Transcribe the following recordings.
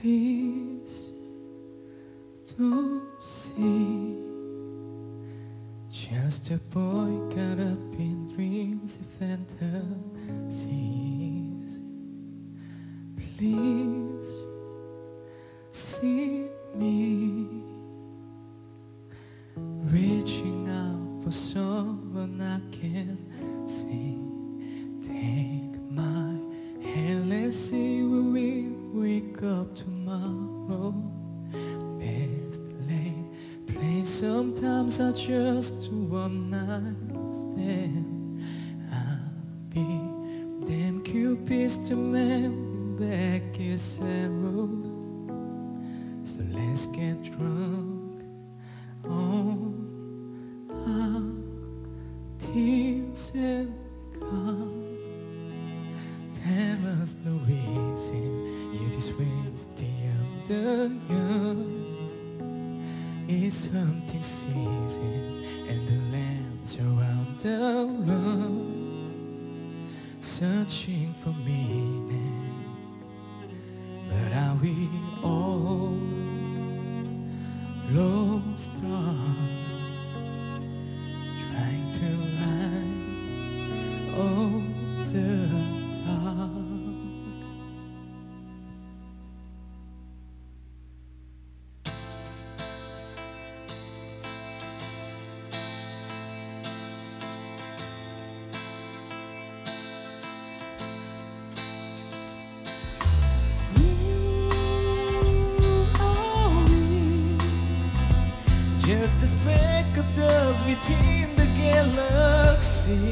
Please don't see just a boy caught up in dreams and fantasies. Please see me reaching out for someone I can see. Take my hand, let's see where we wake up tomorrow. Best laid plans, sometimes I just one night stand. I'll be damn Cupid's demand back his arrow. So let's get drunk on our tears and come. Tell us the reason you disgrace the young. It's hunting season and the lambs around the run, searching for meaning. But are we all lost stars trying to light all the dark? Just a speck of dust within the galaxy.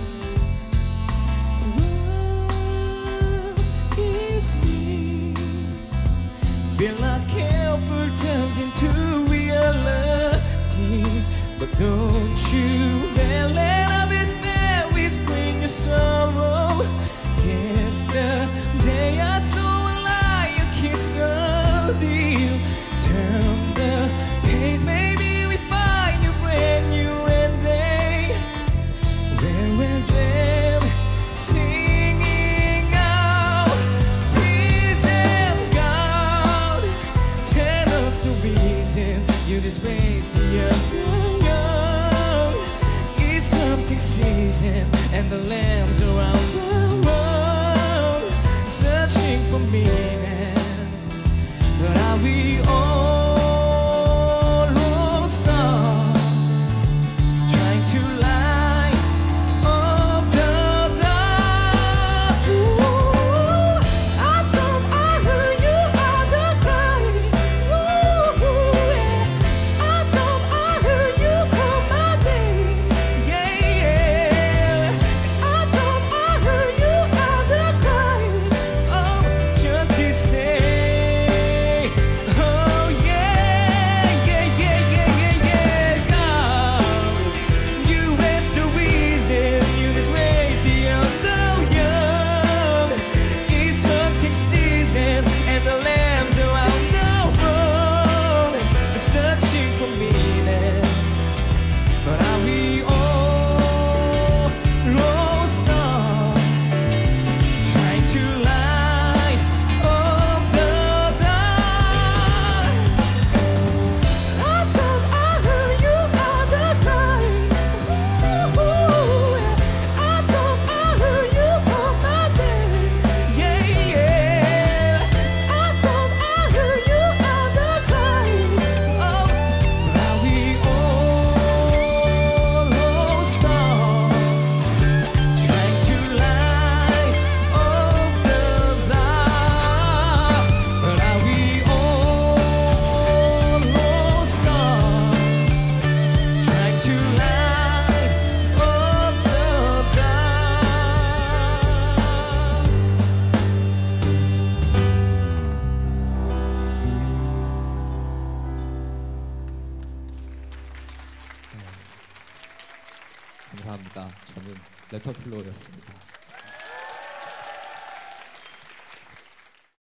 What is me? Feel like careful turns into reality. But don't you dare let up his spell, whispering your sorrow. Yesterday I saw a lie, a kiss of you. Turn the page, maybe you disgrace to young. It's hunting season and the lambs around the world, searching for meaning. But are we all lost stars trying to light up the dark? Ooh, I thought I heard you out the crying. 감사합니다. 저는 레터플로우였습니다.